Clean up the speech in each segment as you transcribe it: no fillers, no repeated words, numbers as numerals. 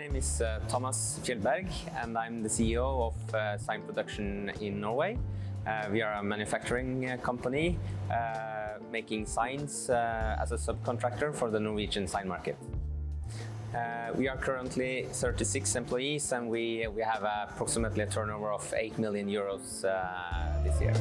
name is Thomas Fjellberg, and I'm the CEO of Sign Production in Norway. We are a manufacturing company making signs as a subcontractor for the Norwegian sign market. We are currently 36 employees, and we have approximately a turnover of 8 million euros this year.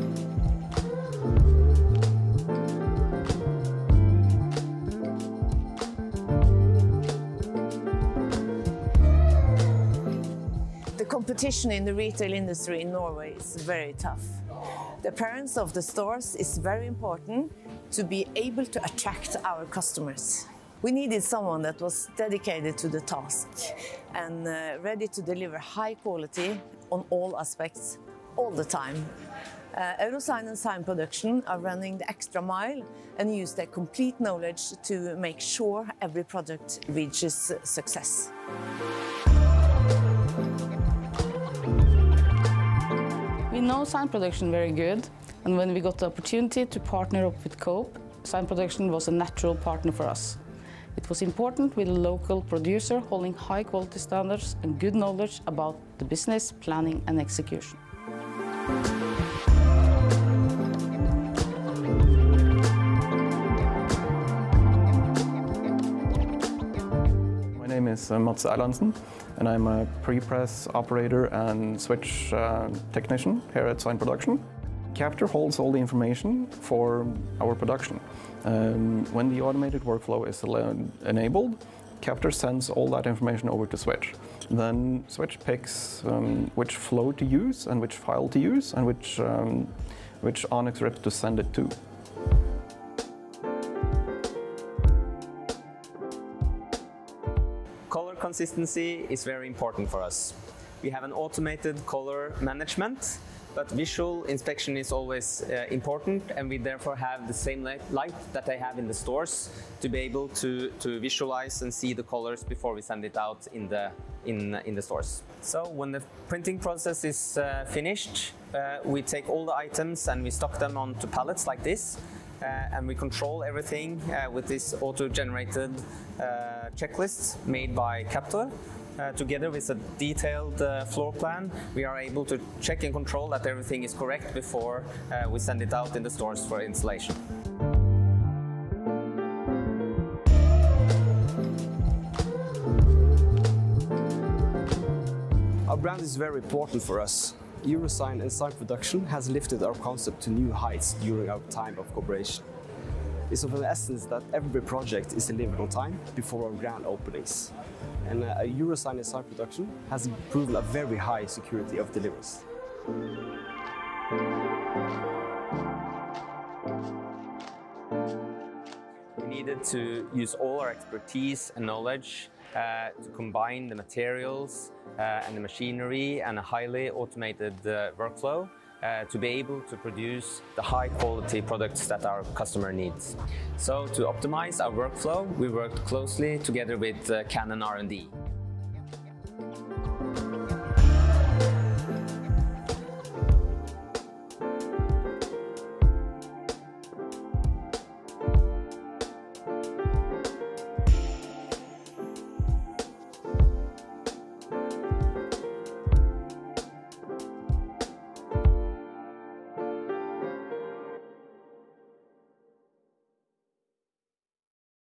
The competition in the retail industry in Norway is very tough. The appearance of the stores is very important to be able to attract our customers. We needed someone that was dedicated to the task and ready to deliver high quality on all aspects, all the time. Eurosign and Sign Production are running the extra mile and use their complete knowledge to make sure every project reaches success. We know Sign Production very good, and when we got the opportunity to partner up with Coop, Sign Production was a natural partner for us. It was important with a local producer holding high quality standards and good knowledge about the business, planning and execution. My name is Mats Erlandsen, and I'm a pre-press operator and switch technician here at Sign Production. Captor holds all the information for our production. When the automated workflow is enabled, Captor sends all that information over to Switch. Then Switch picks which flow to use and which file to use and which Onyx rip to send it to. Color consistency is very important for us. We have an automated color management, but visual inspection is always important, and we therefore have the same light that they have in the stores to be able to visualize and see the colors before we send it out in the stores. So when the printing process is finished, we take all the items and we stock them onto pallets like this. And we control everything with this auto-generated checklist made by Captor. Together with a detailed floor plan, we are able to check and control that everything is correct before we send it out in the stores for installation. Our brand is very important for us. Eurosign and Sign Production has lifted our concept to new heights during our time of cooperation. It's of an essence that every project is delivered on time before our grand openings. And Eurosign and Sign Production has proven a very high security of deliveries. We needed to use all our expertise and knowledge to combine the materials and the machinery and a highly automated workflow to be able to produce the high quality products that our customer needs. So to optimize our workflow, we worked closely together with Canon R&D.